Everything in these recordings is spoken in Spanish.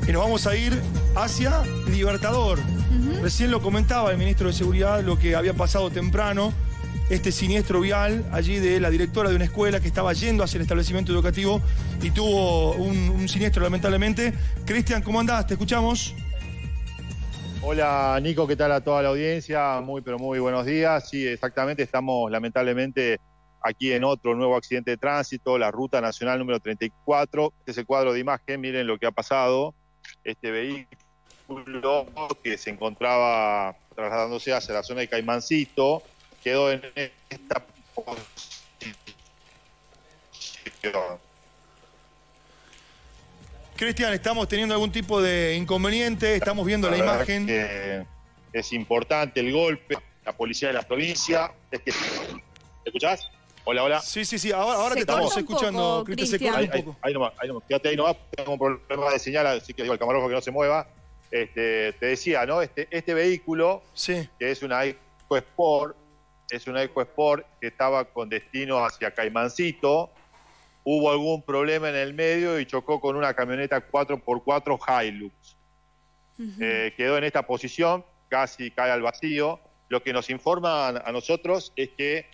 Y nos vamos a ir hacia Libertador. Recién lo comentaba el ministro de Seguridad, lo que había pasado temprano, este siniestro vial allí de la directora de una escuela que estaba yendo hacia el establecimiento educativo y tuvo un siniestro lamentablemente. Cristian, ¿cómo andás? Te escuchamos. Hola Nico, ¿qué tal a toda la audiencia? Pero muy buenos días. Sí, exactamente, estamos lamentablemente aquí en otro nuevo accidente de tránsito, la Ruta Nacional número 34. Este es el cuadro de imagen, miren lo que ha pasado. Este vehículo que se encontraba trasladándose hacia la zona de Caimancito quedó en esta posición. Cristian, estamos teniendo algún tipo de inconveniente, estamos viendo la imagen. Es importante el golpe, la policía de la provincia. ¿Me escuchás? Hola, hola. Sí, ahora te estamos escuchando, Cristian, se corta un poco. Ahí nomás, quédate ahí nomás, tengo un problema de señal, así que digo al camarógrafo que no se mueva. Te decía, ¿no? Este vehículo, sí, que es una EcoSport, que estaba con destino hacia Caimancito. Hubo algún problema en el medio y chocó con una camioneta 4x4 Hilux. Quedó en esta posición, casi cae al vacío. Lo que nos informa a nosotros es que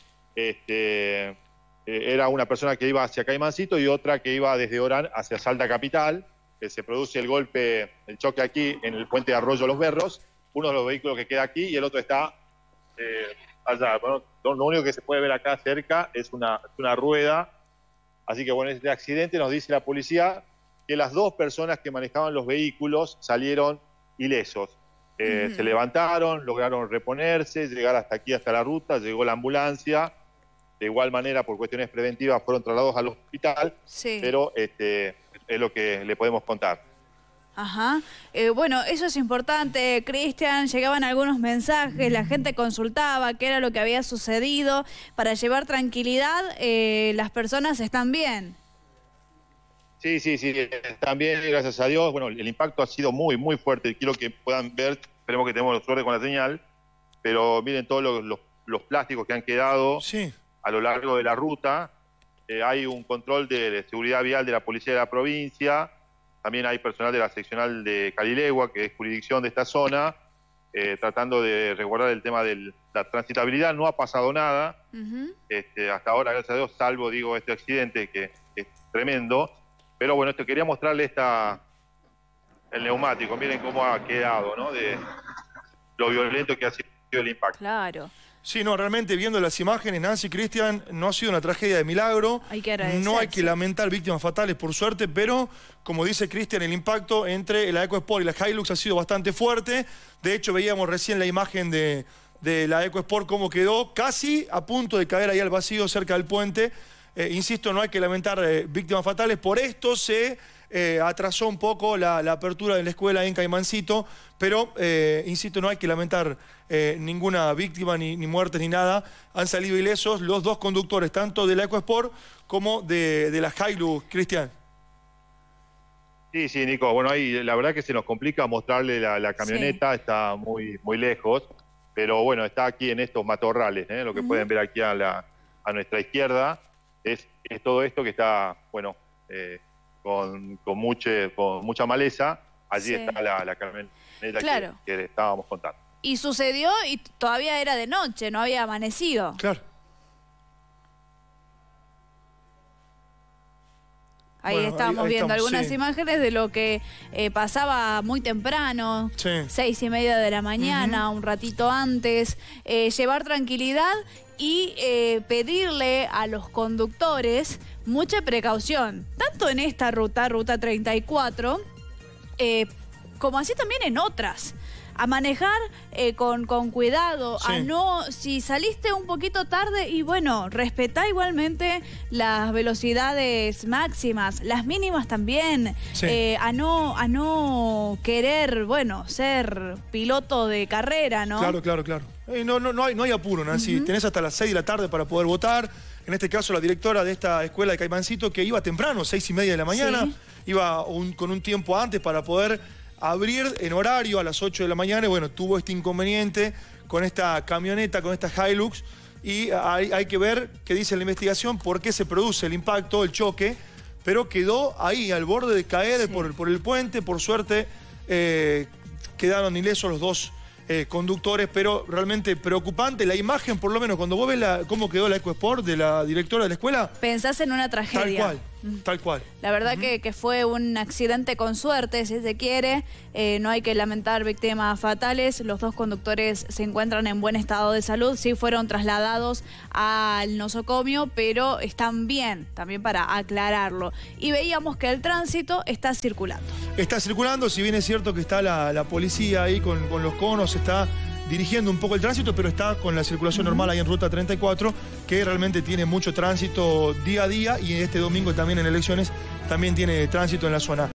era una persona que iba hacia Caimancito y otra que iba desde Orán hacia Salta Capital. Se produce el golpe, el choque aquí en el puente de Arroyo Los Berros. Uno de los vehículos que queda aquí y el otro está allá. Bueno, lo único que se puede ver acá cerca es una rueda. Así que bueno, este accidente nos dice la policía que las dos personas que manejaban los vehículos salieron ilesos. Se levantaron, lograron reponerse, llegar hasta aquí, hasta la ruta, llegó la ambulancia. De igual manera, por cuestiones preventivas, fueron trasladados al hospital, pero es lo que le podemos contar. Ajá. Bueno, eso es importante, Cristian. Llegaban algunos mensajes, la gente consultaba qué era lo que había sucedido. Para llevar tranquilidad, las personas están bien. Sí, están bien, gracias a Dios. Bueno, el impacto ha sido muy fuerte. Quiero que puedan ver, esperemos que tengamos suerte con la señal, pero miren todos los plásticos que han quedado a lo largo de la ruta. Hay un control de seguridad vial de la policía de la provincia. También hay personal de la seccional de Calilegua, que es jurisdicción de esta zona, tratando de resguardar el tema de la transitabilidad. No ha pasado nada hasta ahora, gracias a Dios, salvo, este accidente que es tremendo. Pero bueno, quería mostrarle el neumático. Miren cómo ha quedado, ¿no? De lo violento que ha sido el impacto. Claro. Sí, no, realmente viendo las imágenes, Nancy, Cristian, no ha sido una tragedia de milagro. Hay que agradecer, no hay que lamentar víctimas fatales, por suerte, pero, como dice Cristian, el impacto entre la EcoSport y la Hilux ha sido bastante fuerte. De hecho, veíamos recién la imagen de la EcoSport, cómo quedó, casi a punto de caer ahí al vacío cerca del puente. Insisto, no hay que lamentar víctimas fatales. Por esto se atrasó un poco la apertura de la escuela en Caimancito, pero, insisto, no hay que lamentar ninguna víctima, ni muertes, ni nada. Han salido ilesos los dos conductores, tanto de la EcoSport como de la Hilux, Cristian. Sí, Nico. Bueno, ahí la verdad que se nos complica mostrarle la camioneta, está muy lejos, pero bueno, está aquí en estos matorrales, lo que pueden ver aquí a nuestra izquierda. Es todo esto que está, bueno, con mucha maleza. Allí está la camioneta que le estábamos contando. Y sucedió y todavía era de noche, no había amanecido. Claro. Ahí estábamos viendo algunas imágenes de lo que pasaba muy temprano, 6:30 de la mañana, un ratito antes. Llevar tranquilidad y pedirle a los conductores mucha precaución, tanto en esta ruta 34, como así también en otras. A manejar con cuidado, si saliste un poquito tarde, y bueno, respetá igualmente las velocidades máximas, las mínimas también, a no querer, ser piloto de carrera, ¿no? Claro. No hay apuro, Nancy. Tenés hasta las 6 de la tarde para poder votar. En este caso, la directora de esta escuela de Caimancito, que iba temprano, 6:30 de la mañana, iba con un tiempo antes para poder abrir en horario a las 8 de la mañana, y bueno, tuvo este inconveniente con esta camioneta, con esta Hilux, y hay que ver qué dice la investigación, por qué se produce el impacto, el choque, pero quedó ahí, al borde de caer por el puente. Por suerte quedaron ilesos los dos conductores, pero realmente preocupante la imagen, por lo menos cuando vos ves cómo quedó la EcoSport de la directora de la escuela. Pensás en una tragedia. Tal cual. La verdad que fue un accidente con suerte, si se quiere. No hay que lamentar víctimas fatales. Los dos conductores se encuentran en buen estado de salud. Sí fueron trasladados al nosocomio, pero están bien, también para aclararlo. Y veíamos que el tránsito está circulando. Está circulando, si bien es cierto que está la policía ahí con los conos, está dirigiendo un poco el tránsito, pero está con la circulación normal ahí en Ruta 34, que realmente tiene mucho tránsito día a día, y este domingo también en elecciones también tiene tránsito en la zona.